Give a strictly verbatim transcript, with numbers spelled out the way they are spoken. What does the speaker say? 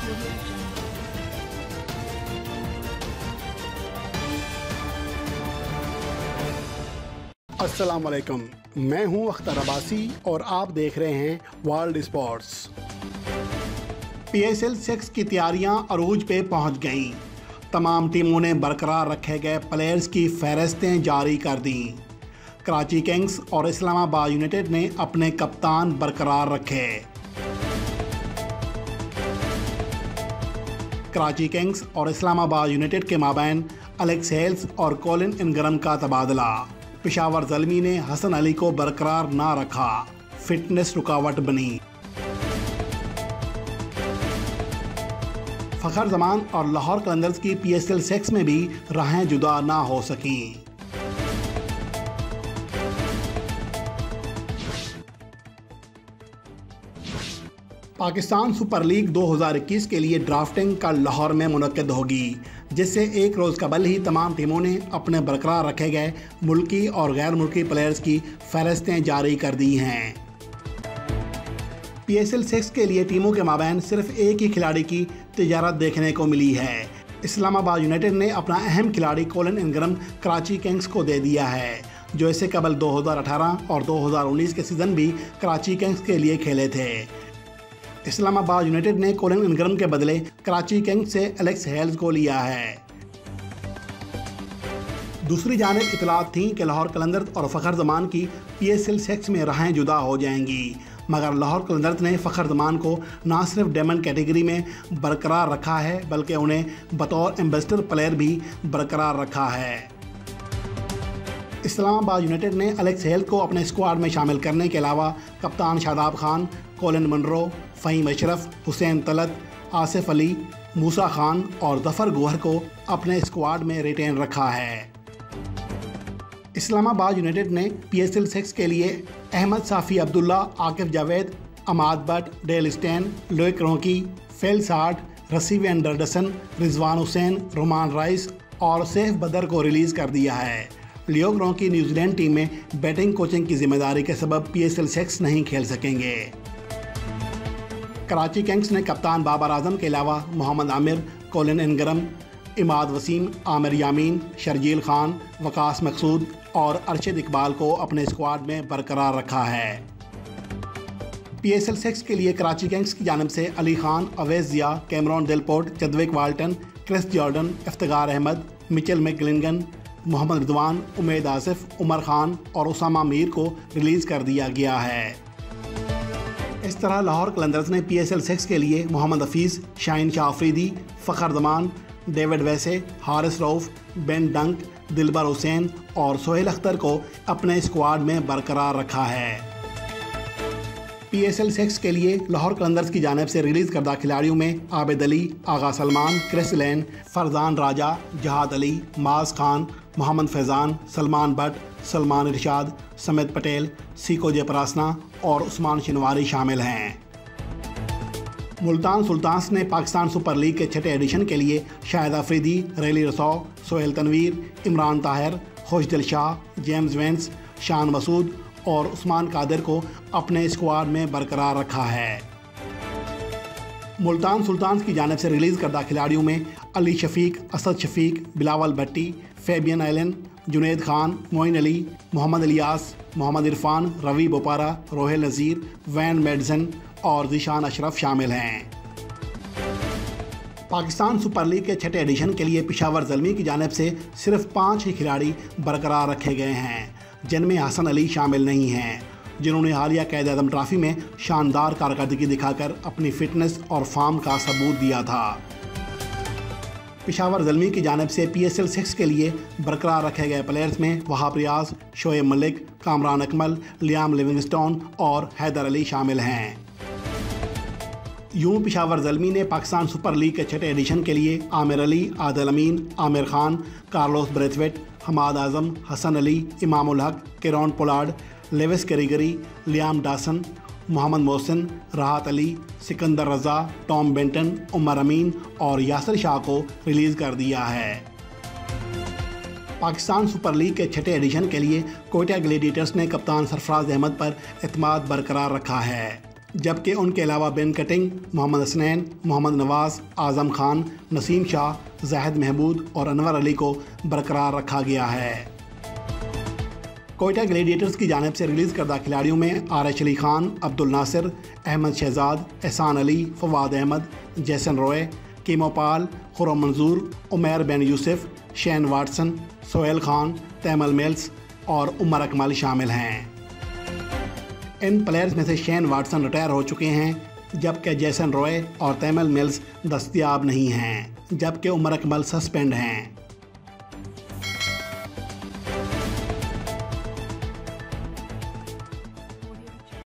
अस्सलाम वालेकुम, मैं हूं अख्तर अब्बासी और आप देख रहे हैं वर्ल्ड स्पोर्ट्स। पीएसएल सिक्स की तैयारियां अरूज पे पहुंच गईं। तमाम टीमों ने बरकरार रखे गए प्लेयर्स की फहरिस्तें जारी कर दी। कराची किंग्स और इस्लामाबाद यूनाइटेड ने अपने कप्तान बरकरार रखे। कराची किंग्स और इस्लामाबाद यूनाइटेड के माबैन एलेक्स हेल्स और कॉलिन इनग्रम का तबादला। पेशावर ज़ल्मी ने हसन अली को बरकरार ना रखा, फिटनेस रुकावट बनी। फ़खर जमान और लाहौर कलंदर्स की पीएसएल सिक्स में भी राहें जुदा ना हो सकीं। पाकिस्तान सुपर लीग दो हज़ार इक्कीस के लिए ड्राफ्टिंग कल लाहौर में मुनक्किद होगी, जिससे एक रोज़ कबल ही तमाम टीमों ने अपने बरकरार रखे गए मुल्की और गैर मुल्की प्लेयर्स की फहरिस्तें जारी कर दी हैं। पीएसएल सिक्स के लिए टीमों के माबैन सिर्फ एक ही खिलाड़ी की तिजारत देखने को मिली है। इस्लामाबाद यूनाइटेड ने अपना अहम खिलाड़ी कॉलिन इनग्रम कराची किंग्स को दे दिया है, जो इससे कबल दो हज़ार अठारह और दो हज़ार उन्नीस के सीज़न भी कराची किंग्स के लिए खेले थे। इस्लामाबाद यूनाइटेड ने कॉलिन इनग्रम के बदले कराची किंग्स से एलेक्स हेल्स को लिया है। दूसरी जानिब इतलात थी कि लाहौर कलंदर्स और फ़खर जमान की पीएसएल सिक्स में राहें जुदा हो जाएंगी, मगर लाहौर कलंदर्स ने फ़खर जमान को ना सिर्फ डायमंड कैटेगरी में बरकरार रखा है, बल्कि उन्हें बतौर एम्बेसडर प्लेयर भी बरकरार रखा है। इस्लामाबाद यूनाइटेड ने एलेक्स हेल्स को अपने स्क्वाड में शामिल करने के अलावा कप्तान शादाब खान, कॉलिन मनरो, फ़हीम अशरफ, हुसैन तलत, आसिफ अली, मूसा खान और ज़फ़र गोहर को अपने स्क्वाड में रिटेन रखा है। इस्लामाबाद यूनाइटेड ने पीएसएल सिक्स के लिए Ahmad Safi Abdullah, Akif Javed, Amad Butt, Dale Steyn, Luke रोकी, फेल साठ, रसीव एंडरसन, रिजवान हुसैन, रोमान राइस और सैफ बदर को रिलीज़ कर दिया है। लियो ग्रोंकी न्यूजीलैंड टीम में बैटिंग कोचिंग की जिम्मेदारी के सबब पीएसएल सिक्स नहीं खेल सकेंगे। कराची किंग्स ने कप्तान बाबर आजम के अलावा मोहम्मद आमिर, कॉलिन इनग्रम, इमाद वसीम, आमिर यामीन, शर्जील खान, वकास मकसूद और अरशद इकबाल को अपने स्क्वाड में बरकरार रखा है। पीएसएल सिक्स के लिए कराची किंग्स की जानिब से Ali Khan, Awais Zia, Cameron Delport, Chadwick Walton, Chris Jordan, Iftikhar Ahmed, Mitchell McClenaghan, Mohammad Rizwan, Umaid Asif, Umar Khan और उसामा मीर को रिलीज़ कर दिया गया है। इस तरह लाहौर कलंदर्स ने पीएसएल सिक्स के लिए Mohammad Hafeez, Shaheen Shah Afridi, Fakhar Zaman, David Wiese, Haris Rauf, Ben डंक, दिलबर हुसैन और सोहेल अख्तर को अपने स्क्वाड में बरकरार रखा है। पीएसएल सिक्स के लिए लाहौर कलंदर्स की जानिब से रिलीज़ करदा खिलाड़ियों में आबिद अली, आगा सलमान, क्रिस लैन, फरजान राजा, जहाद अली, माज खान, मोहम्मद फैज़ान, सलमान बट, सलमान इरशाद, समित पटेल, सीको जयपरासना और उस्मान शिनवारी शामिल हैं। मुल्तान सुल्तान्स ने पाकिस्तान सुपर लीग के छठे एडिशन के लिए Shahid Afridi, Rilee Rossouw, Sohail Tanvir, Imran Tahir, Khushdil Shah, James Vince, Shan Masood और उस्मान कादिर को अपने स्क्वाड में बरकरार रखा है। मुल्तान सुल्तान्स की जानिब से रिलीज़ करदा खिलाड़ियों में Ali Shafiq, Asad Shafiq, Bilawal Bhatti, Fabian Allen, Junaid Khan, Moeen Ali, Mohammad Ilyas, Mohammad Irfan, Ravi Bopara, Rohail Nazir, Wayne Madsen और ज़ीशान अशरफ शामिल हैं। पाकिस्तान सुपर लीग के छठे एडिशन के लिए पेशावर ज़ल्मी की जानिब से सिर्फ पाँच ही खिलाड़ी बरकरार रखे गए हैं, जिनमें हसन अली शामिल नहीं हैं, जिन्होंने हालिया कैद आज़म ट्रॉफी में शानदार कारकर्दगी दिखाकर अपनी फ़िटनेस और फॉर्म का सबूत दिया था। पेशावर ज़ल्मी की जानिब से पीएसएल सिक्स के लिए बरकरार रखे गए प्लेयर्स में वहाब रियाज, शोएब मलिक, कामरान अकमल, लियाम लिविंगस्टोन और हैदर अली शामिल हैं। यूं पेशावर ज़ल्मी ने पाकिस्तान सुपर लीग के छठे एडिशन के लिए Aamer Ali, Adil Amin, Aamir Khan, Carlos Brathwaite, Hammad Azam, Hasan Ali, Imam ul Haq, Kieron Pollard, Lewis Gregory, Liam Dawson, Mohammad Mohsin, Rahat Ali, Sikandar Raza, Tom Banton, Umar Amin और यासिर शाह को रिलीज़ कर दिया है। पाकिस्तान सुपर लीग के छठे एडिशन के लिए कोयटा ग्लेडिएटर्स ने कप्तान सरफराज अहमद पर एतमाद बरकरार रखा है। जबकि उनके अलावा बेन कटिंग, मोहम्मद हसनैन, मोहम्मद नवाज, आज़म खान, नसीम शाह, जाहिद महमूद और अनवर अली को बरकरार रखा गया है। कोयटा ग्लैडिएटर्स की जानिब से रिलीज़ करदा खिलाड़ियों में आरिश अली खान, अब्दुल नासिर, अहमद शहजाद, एहसान अली, फवाद अहमद, जैसन Roy, Keemo Paul, Khurram Manzoor, Umair Bin Yousuf, Shane Watson, Sohail Khan, Tymal Mills और उमर अकमल शामिल हैं। इन प्लेयर्स में से शैन वाटसन रिटायर हो चुके हैं, जबकि जैसन रॉय और तैमल मिल्स दस्तयाब नहीं हैं, जबकि उमर अकमल सस्पेंड हैं।